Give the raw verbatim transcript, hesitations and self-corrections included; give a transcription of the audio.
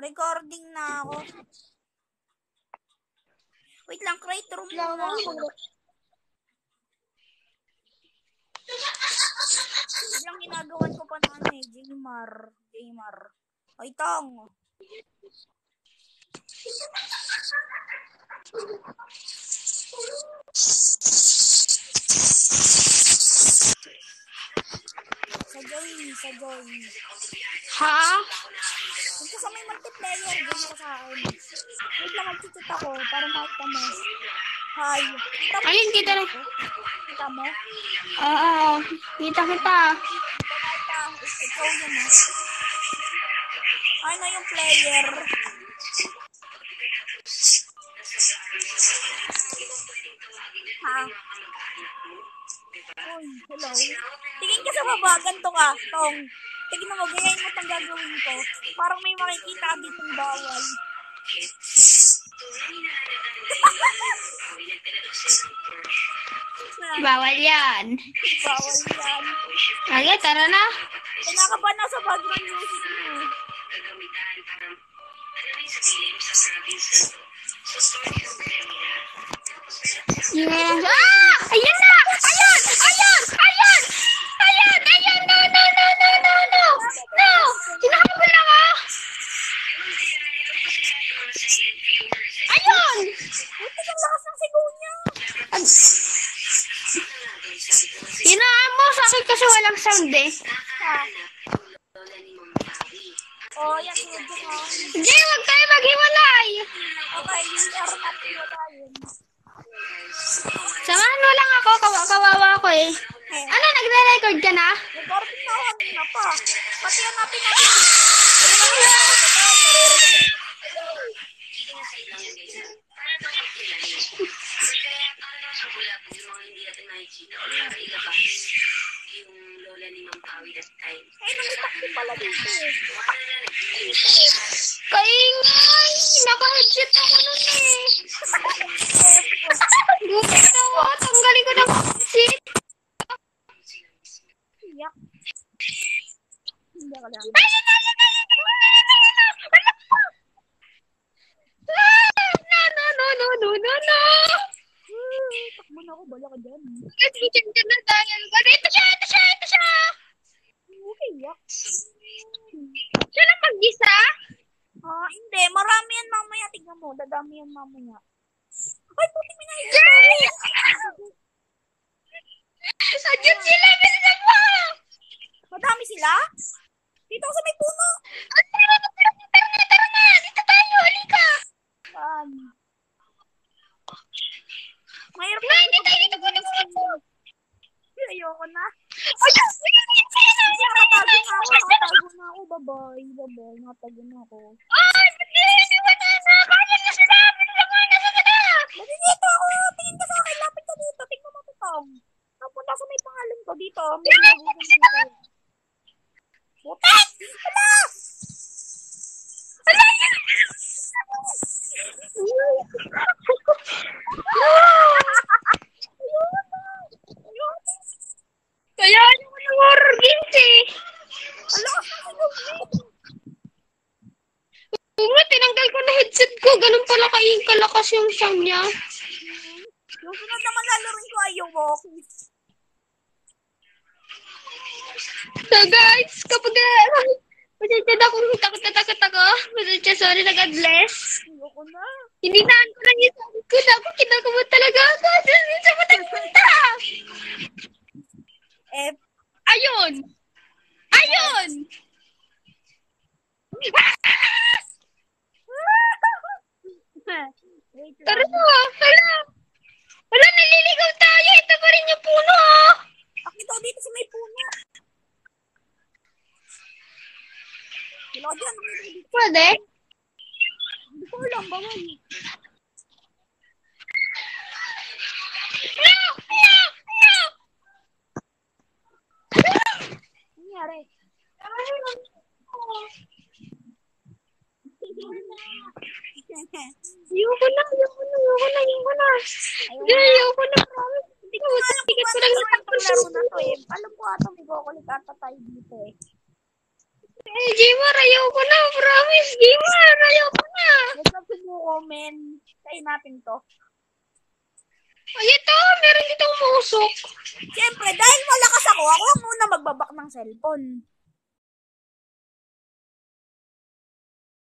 Recording na ako. Wait lang, create room muna ako. Yung ginagawan ko pa na ano eh, Jaymar. Jaymar. Ay, tang. Sa Joy, sa Joy. Ha? Kung sa may multiplayer, game ka sa akin. Wait lang, mag-cheat ako para makita mo. Hi. Kita mo? Ayun, kita na. Kita mo? Oo, kita kita. Kita kita. Ikaw yun ah. Ano yung player? Ha? Uy, hello. Tingin ka sa baba, ganito ka, Tong. Tignan mo, gayahin mo itong gagawin ko. Parang may makikita ditong bawal. Bawal yan. Bawal yan. Okay, tara na. Kinakabahan na sa background music mo. Yes. Ah! Ayan na! Ayan! Ayan! Ayan! Ayan! Ayan! No! No! No! No! No! No! No! Kinakabahan lang ah! Ayun! Buti ang lakas ng sigaw niya. Hinaan mo sa akin kasi walang sound eh. Ha? Oh, yan. Yun ko. Jay, huwag tayo maghiwalay! Okay, yung laro natin na tayo. Samahan mo lang ako, kawa-kawawa ako eh. Eh, Ano, nagre-record ka na? recording na ako na pa. Pati yan natin natin. Ay, namitak pala dito eh. Kaingay! Naka-headset ako nun eh. Gusto ko, tanggalin ko ng headset. Iyak. Hindi ako lang. No, no, no, no, no, no. Takbo na ako, bala ka dyan. Nag-kitchen ka na dahil ko. Ito siya, ito siya, ito siya. Okay, iyak. Siya lang mag-isa? Ah, hindi. Marami yan mamaya. Tignan mo. Dadami yan mamaya. Ay, puti mo na yun. Adyan sila, bilisan mo. Madami sila? Dito sa may puno. Tara na, tara na, tara na, tara na. Dito tayo, halika. Um, Mayroon Na, hindi tayo dito po nag-upo. Ayoko na. Ayun, ayun, ayun, ayun. Nakatago na ako. Nakatago na ako. Bye-bye. Bye-bye. Nakatago na ako. Ay, hindi, hindi ba na, na. Bakit na sila? Bilisan mo, nasa ka na. Kasi dito ako. Tingin ka sa akin. Lapit ka dito. Tingnan mo ito. Napunta sa may pangalan ko dito. May nagugan dito. Putak! Hala! Hala, yun. Kaya yung mga horror games eh. Hala! Oo nga, tinanggal ko na headset ko. Ganun pala kaing kalakas yung sound niya. Yung sunod naman lalaroin ko ay yung walking. So guys, kapag uh, pasensya na kung takot na takot ako. Pasensya, sorry na God bless. Ayoko na. Hininaan ko lang yung sabi ko. Dapat kinakabahan talaga ako. Sa matagpunta. Eh, Ayun! Ayun! wait Tara lang. na! Hala! Hala, naliligaw tayo! Ito pa rin yung puno! Bakit ako dito sa may puno? Wala ka dyan. Pwede? Hindi ko alam. Bawal. No! No! No! Ano nangyari? Ayoko na! Ayoko na! Ayoko na! Ayoko na! Ayoko Hindi, na. ayoko na! Promise! Hindi ko alam kung paano laro itong laro na to eh. Alam ko ata may kukulit ata tayo dito eh. Eh, Jimar, ayaw ko na. Promise, Jimar, ayaw ko na. Huwag na sumuko, men. Kain natin to. Ay, ito, meron ditong musok. Siyempre, dahil malakas ako, ako ang muna magbabak ng cellphone.